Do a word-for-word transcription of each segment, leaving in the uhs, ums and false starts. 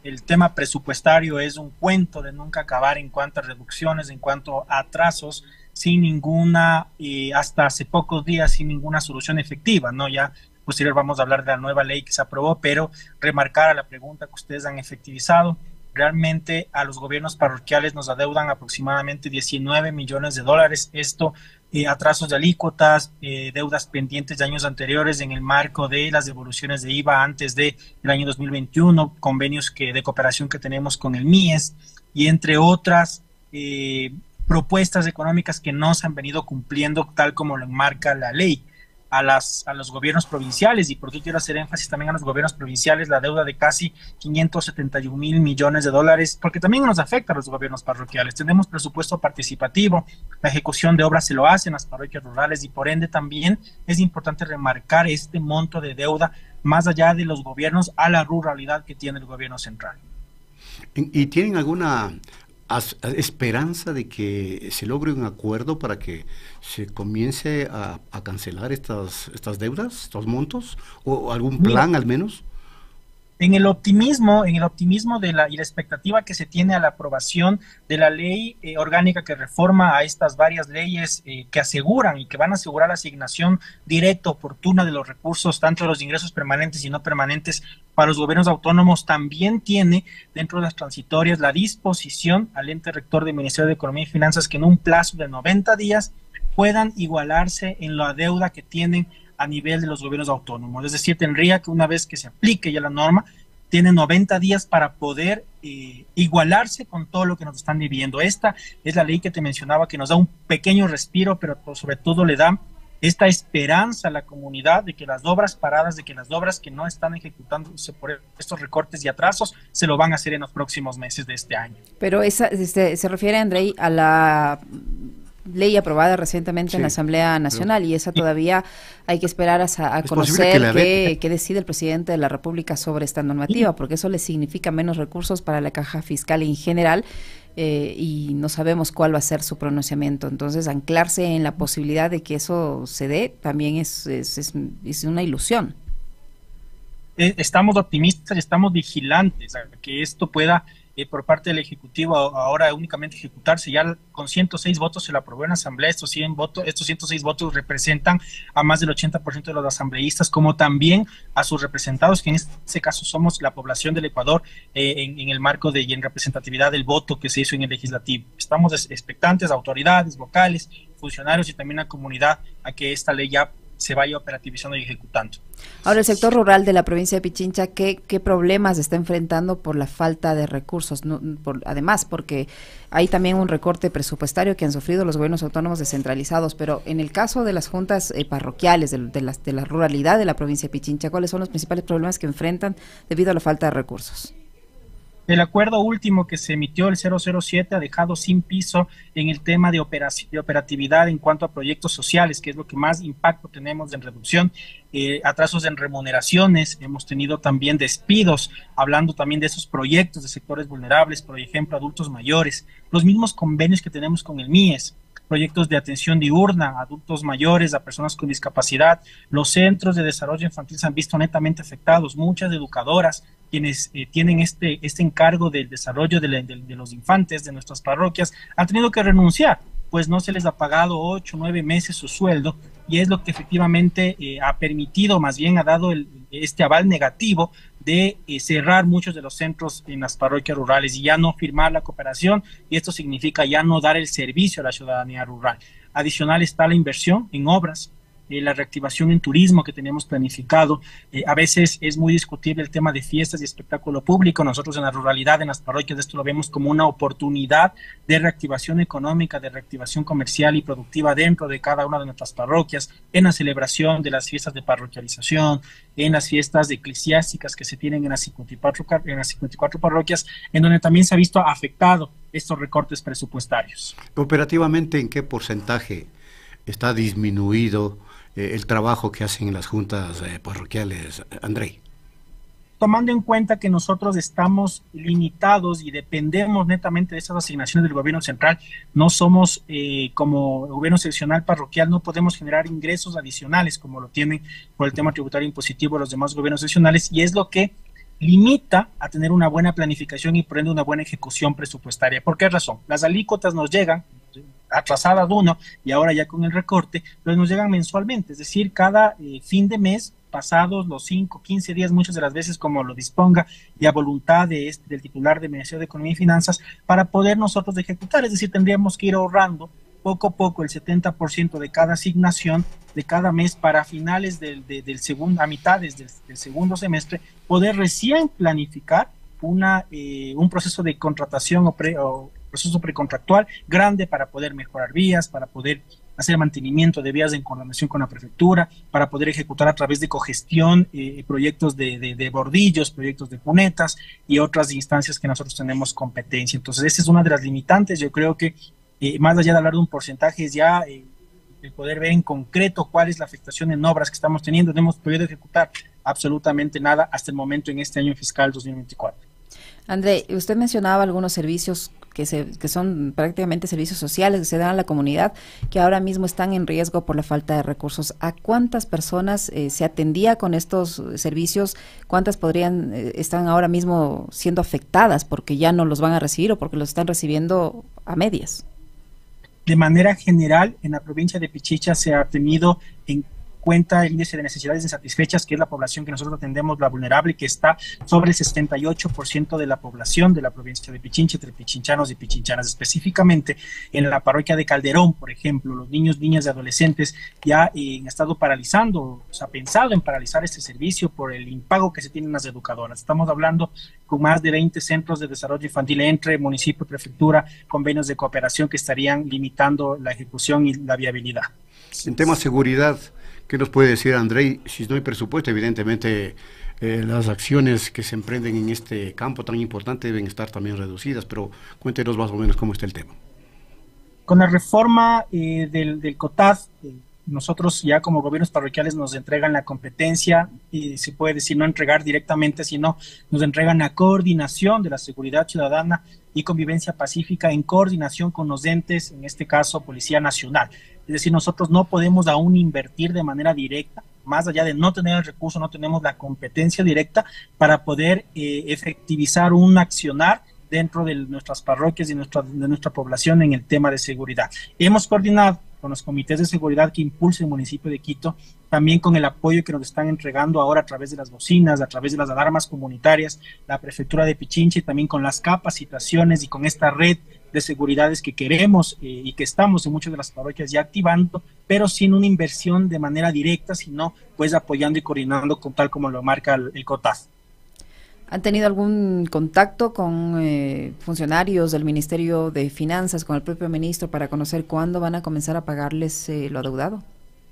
el tema presupuestario es un cuento de nunca acabar en cuanto a reducciones, en cuanto a atrasos, sin ninguna, eh, hasta hace pocos días, sin ninguna solución efectiva, ¿no? Ya posterior vamos a hablar de la nueva ley que se aprobó, pero remarcar a la pregunta que ustedes han efectivizado, realmente a los gobiernos parroquiales nos adeudan aproximadamente diecinueve millones de dólares, esto eh, atrasos de alícuotas, eh, deudas pendientes de años anteriores en el marco de las devoluciones de I V A antes del año dos mil veintiuno, convenios que, de cooperación que tenemos con el M I E S y entre otras eh, propuestas económicas que no se han venido cumpliendo tal como lo enmarca la ley. A, las, a los gobiernos provinciales, y por qué quiero hacer énfasis también a los gobiernos provinciales, la deuda de casi quinientos setenta y un mil millones de dólares, porque también nos afecta a los gobiernos parroquiales. Tenemos presupuesto participativo, la ejecución de obras se lo hacen las parroquias rurales y por ende también es importante remarcar este monto de deuda más allá de los gobiernos a la ruralidad que tiene el gobierno central. ¿Y tienen alguna esperanza de que se logre un acuerdo para que se comience a, a cancelar estas, estas deudas, estos montos, o algún plan Mira, al menos? En el optimismo, en el optimismo de la y la expectativa que se tiene a la aprobación de la ley eh, orgánica que reforma a estas varias leyes eh, que aseguran y que van a asegurar la asignación directa, oportuna de los recursos, tanto de los ingresos permanentes y no permanentes para los gobiernos autónomos, también tiene dentro de las transitorias la disposición al ente rector del Ministerio de Economía y Finanzas que en un plazo de noventa días puedan igualarse en la deuda que tienen a nivel de los gobiernos autónomos. Es decir, tendría que una vez que se aplique ya la norma, tiene noventa días para poder eh, igualarse con todo lo que nos están viviendo. Esta es la ley que te mencionaba que nos da un pequeño respiro, pero sobre todo le da esta esperanza a la comunidad de que las obras paradas, de que las obras que no están ejecutándose por estos recortes y atrasos, se lo van a hacer en los próximos meses de este año. Pero esa este, se refiere, Andrei, a la ley aprobada recientemente sí, en la Asamblea Nacional pero, y esa todavía hay que esperar a, a conocer qué, qué decide el presidente de la República sobre esta normativa, sí, porque eso le significa menos recursos para la caja fiscal en general eh, y no sabemos cuál va a ser su pronunciamiento. Entonces, anclarse en la posibilidad de que eso se dé también es, es, es, es una ilusión. Estamos optimistas y estamos vigilantes a que esto pueda Eh, por parte del Ejecutivo ahora únicamente ejecutarse. Ya con ciento seis votos se lo aprobó en la Asamblea. Estos cien votos, estos ciento seis votos representan a más del ochenta por ciento de los asambleístas, como también a sus representados, que en este caso somos la población del Ecuador, eh, en, en el marco de y en representatividad del voto que se hizo en el legislativo. Estamos expectantes, autoridades, vocales, funcionarios y también la comunidad, a que esta ley ya se vaya operativizando y ejecutando. Ahora, el sector rural de la provincia de Pichincha, ¿qué, qué problemas está enfrentando por la falta de recursos? No, por, además, porque hay también un recorte presupuestario que han sufrido los gobiernos autónomos descentralizados, pero en el caso de las juntas eh, parroquiales, de, de, las, de la ruralidad de la provincia de Pichincha, ¿cuáles son los principales problemas que enfrentan debido a la falta de recursos? El acuerdo último que se emitió, el cero cero siete, ha dejado sin piso en el tema de, de operatividad en cuanto a proyectos sociales, que es lo que más impacto tenemos en reducción, eh, atrasos en remuneraciones, hemos tenido también despidos, hablando también de esos proyectos de sectores vulnerables, por ejemplo, adultos mayores, los mismos convenios que tenemos con el M I E S, proyectos de atención diurna a adultos mayores, a personas con discapacidad. Los centros de desarrollo infantil se han visto netamente afectados, muchas educadoras, quienes eh, tienen este, este encargo del desarrollo de, la, de, de los infantes de nuestras parroquias, han tenido que renunciar, pues no se les ha pagado ocho, nueve meses su sueldo, y es lo que efectivamente eh, ha permitido, más bien ha dado el, este aval negativo de eh, cerrar muchos de los centros en las parroquias rurales y ya no firmar la cooperación, y esto significa ya no dar el servicio a la ciudadanía rural. Adicional está la inversión en obras, eh, la reactivación en turismo que tenemos planificado. Eh, a veces es muy discutible el tema de fiestas y espectáculo público. Nosotros en la ruralidad, en las parroquias, esto lo vemos como una oportunidad de reactivación económica, de reactivación comercial y productiva dentro de cada una de nuestras parroquias, en la celebración de las fiestas de parroquialización, en las fiestas eclesiásticas que se tienen en las cincuenta y cuatro, en las cincuenta y cuatro parroquias, en donde también se ha visto afectado estos recortes presupuestarios. Operativamente, ¿en qué porcentaje está disminuido eh, el trabajo que hacen en las juntas eh, parroquiales, Andrei? Tomando en cuenta que nosotros estamos limitados y dependemos netamente de esas asignaciones del gobierno central, no somos eh, como gobierno seccional parroquial, no podemos generar ingresos adicionales como lo tienen por el tema tributario impositivo los demás gobiernos seccionales, y es lo que limita a tener una buena planificación y por ende una buena ejecución presupuestaria. ¿Por qué razón? Las alícuotas nos llegan atrasadas uno y ahora ya con el recorte, pero nos llegan mensualmente, es decir, cada eh, fin de mes, pasados los cinco, quince días, muchas de las veces como lo disponga y a voluntad de este, del titular del Ministerio de Economía y Finanzas, para poder nosotros ejecutar, es decir, tendríamos que ir ahorrando poco a poco el setenta por ciento de cada asignación de cada mes para finales del, de, del segundo, a mitades del, del segundo semestre, poder recién planificar una, eh, un proceso de contratación o, pre, o proceso precontractual grande para poder mejorar vías, para poder hacer mantenimiento de vías en coordinación con la prefectura, para poder ejecutar a través de cogestión eh, proyectos de, de, de bordillos, proyectos de cunetas y otras instancias que nosotros tenemos competencia. Entonces, esa es una de las limitantes. Yo creo que eh, más allá de hablar de un porcentaje, es ya eh, el poder ver en concreto cuál es la afectación en obras que estamos teniendo. No hemos podido ejecutar absolutamente nada hasta el momento en este año fiscal dos mil veinticuatro. André, usted mencionaba algunos servicios que, se, que son prácticamente servicios sociales que se dan a la comunidad, que ahora mismo están en riesgo por la falta de recursos. ¿A cuántas personas eh, se atendía con estos servicios? ¿Cuántas podrían eh, están ahora mismo siendo afectadas porque ya no los van a recibir o porque los están recibiendo a medias? De manera general, en la provincia de Pichincha se ha tenido en cuenta el índice de necesidades insatisfechas, que es la población que nosotros atendemos, la vulnerable, que está sobre el sesenta y ocho por ciento de la población de la provincia de Pichincha, entre pichinchanos y pichinchanas. Específicamente en la parroquia de Calderón, por ejemplo, los niños, niñas y adolescentes ya eh, han estado paralizando, o sea, pensado en paralizar este servicio por el impago que se tienen las educadoras. Estamos hablando con más de veinte centros de desarrollo infantil entre municipio y prefectura, convenios de cooperación que estarían limitando la ejecución y la viabilidad. En tema de seguridad, ¿qué nos puede decir André? Si no hay presupuesto, evidentemente eh, las acciones que se emprenden en este campo tan importante deben estar también reducidas, pero cuéntenos más o menos cómo está el tema. Con la reforma eh, del, del COTAD, eh, nosotros ya como gobiernos parroquiales nos entregan la competencia, y se puede decir no entregar directamente, sino nos entregan la coordinación de la seguridad ciudadana y convivencia pacífica en coordinación con los entes, en este caso Policía Nacional. Es decir, nosotros no podemos aún invertir de manera directa, más allá de no tener el recurso, no tenemos la competencia directa para poder eh, efectivizar un accionar dentro de nuestras parroquias y nuestra, de nuestra población en el tema de seguridad. Hemos coordinado con los comités de seguridad que impulsa el municipio de Quito, también con el apoyo que nos están entregando ahora a través de las bocinas, a través de las alarmas comunitarias, la prefectura de Pichincha, y también con las capacitaciones y con esta red de seguridades que queremos eh, y que estamos en muchas de las parroquias ya activando, pero sin una inversión de manera directa, sino pues apoyando y coordinando con tal como lo marca el, el COTAD. ¿Han tenido algún contacto con eh, funcionarios del Ministerio de Finanzas, con el propio ministro, para conocer cuándo van a comenzar a pagarles eh, lo adeudado?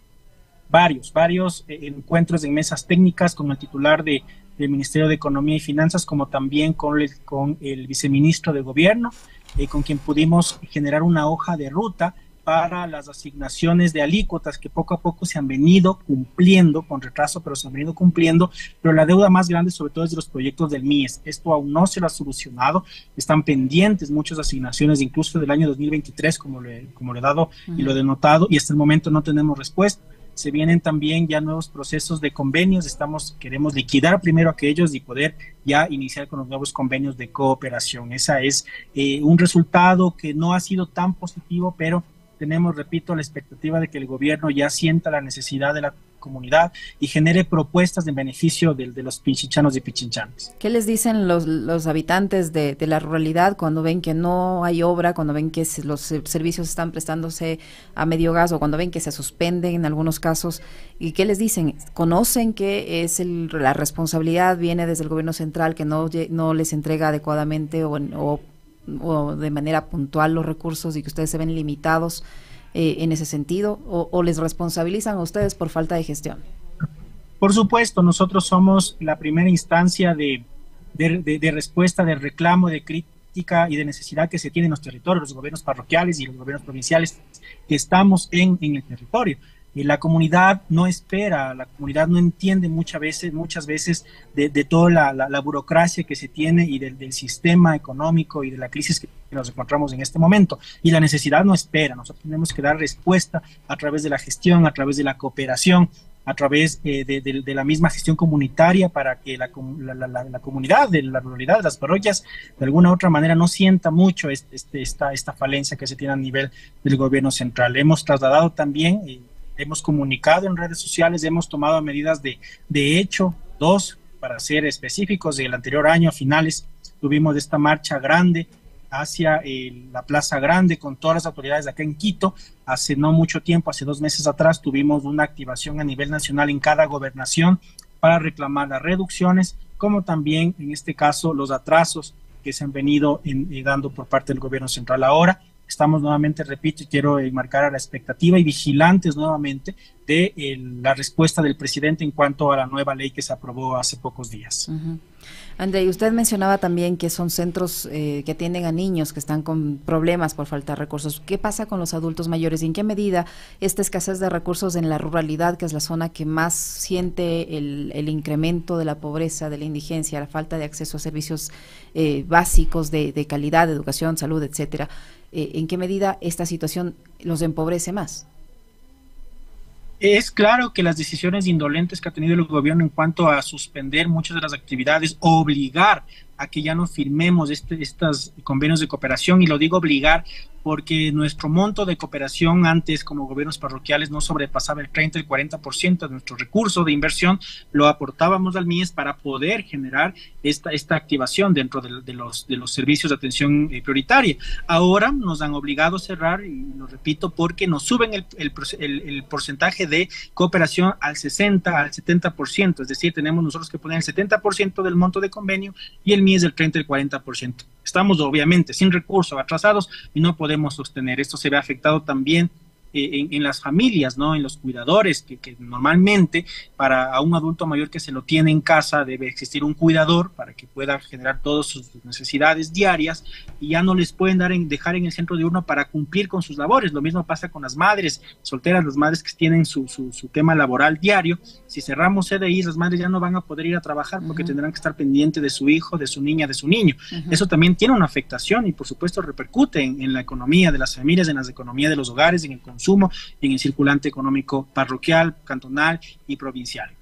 Varios, varios eh, encuentros en mesas técnicas con el titular de, del Ministerio de Economía y Finanzas, como también con el, con el viceministro de Gobierno, eh, con quien pudimos generar una hoja de ruta para las asignaciones de alícuotas que poco a poco se han venido cumpliendo, con retraso, pero se han venido cumpliendo, pero la deuda más grande sobre todo es de los proyectos del M I E S. Esto aún no se lo ha solucionado, están pendientes muchas asignaciones, incluso del año dos mil veintitrés, como le, como le he dado uh-huh. y lo he denotado, y hasta el momento no tenemos respuesta. Se vienen también ya nuevos procesos de convenios, estamos, queremos liquidar primero aquellos y poder ya iniciar con los nuevos convenios de cooperación. Esa es eh, un resultado que no ha sido tan positivo, pero tenemos, repito, la expectativa de que el gobierno ya sienta la necesidad de la comunidad y genere propuestas en beneficio de, de los pichinchanos y pichinchanas. ¿Qué les dicen los, los habitantes de, de la ruralidad cuando ven que no hay obra, cuando ven que se, los servicios están prestándose a medio gas o cuando ven que se suspenden en algunos casos? ¿Y qué les dicen? ¿Conocen que es el, la responsabilidad viene desde el gobierno central, que no, no les entrega adecuadamente o, o o de manera puntual los recursos y que ustedes se ven limitados eh, en ese sentido, o, o les responsabilizan a ustedes por falta de gestión? Por supuesto, nosotros somos la primera instancia de, de, de, de respuesta, de reclamo, de crítica y de necesidad que se tiene en los territorios, los gobiernos parroquiales y los gobiernos provinciales que estamos en, en el territorio. Y la comunidad no espera, la comunidad no entiende muchas veces, muchas veces de, de toda la, la, la burocracia que se tiene y del, del sistema económico y de la crisis que nos encontramos en este momento. Y la necesidad no espera, nosotros tenemos que dar respuesta a través de la gestión, a través de la cooperación, a través eh, de, de, de la misma gestión comunitaria para que la, la, la, la comunidad de la ruralidad, de las parroquias, de alguna u otra manera no sienta mucho este, este, esta, esta falencia que se tiene a nivel del gobierno central. Hemos trasladado también, eh, hemos comunicado en redes sociales, hemos tomado medidas de, de hecho, dos, para ser específicos, del anterior año a finales tuvimos esta marcha grande hacia eh, la Plaza Grande con todas las autoridades de acá en Quito. Hace no mucho tiempo, hace dos meses atrás, tuvimos una activación a nivel nacional en cada gobernación para reclamar las reducciones, como también en este caso los atrasos que se han venido en, eh, dando por parte del gobierno central. Ahora estamos nuevamente, repito, y quiero eh, marcar a la expectativa y vigilantes nuevamente de eh, la respuesta del presidente en cuanto a la nueva ley que se aprobó hace pocos días. Uh-huh. André, usted mencionaba también que son centros eh, que atienden a niños que están con problemas por falta de recursos. ¿Qué pasa con los adultos mayores y en qué medida esta escasez de recursos en la ruralidad, que es la zona que más siente el, el incremento de la pobreza, de la indigencia, la falta de acceso a servicios eh, básicos de, de calidad, de educación, salud, etcétera, eh, en qué medida esta situación los empobrece más? Es claro que las decisiones indolentes que ha tenido el gobierno en cuanto a suspender muchas de las actividades, obligar a que ya no firmemos este, estos convenios de cooperación, y lo digo obligar porque nuestro monto de cooperación antes como gobiernos parroquiales no sobrepasaba el treinta, el cuarenta por ciento de nuestro recurso de inversión, lo aportábamos al M I E S para poder generar esta, esta activación dentro de, de, los, de los servicios de atención eh, prioritaria. Ahora nos han obligado a cerrar, y lo repito, porque nos suben el, el, el, el porcentaje de cooperación al sesenta, al setenta por ciento, es decir, tenemos nosotros que poner el setenta por ciento del monto de convenio y el M I E S del treinta, el cuarenta por ciento. Estamos obviamente sin recursos, atrasados, y no podemos sostener. Esto se ve afectado también eh, en, en las familias, ¿no? En los cuidadores, que, que normalmente para a un adulto mayor que se lo tiene en casa debe existir un cuidador para que pueda generar todas sus necesidades diarias, y ya no les pueden dar en, dejar en el centro diurno para cumplir con sus labores. Lo mismo pasa con las madres solteras, las madres que tienen su, su, su tema laboral diario. Si cerramos C D Is, las madres ya no van a poder ir a trabajar porque uh-huh. tendrán que estar pendientes de su hijo, de su niña, de su niño. Uh-huh. Eso también tiene una afectación y por supuesto repercute en, en la economía de las familias, en la economía de los hogares, en el consumo y en el circulante económico parroquial, cantonal y provincial.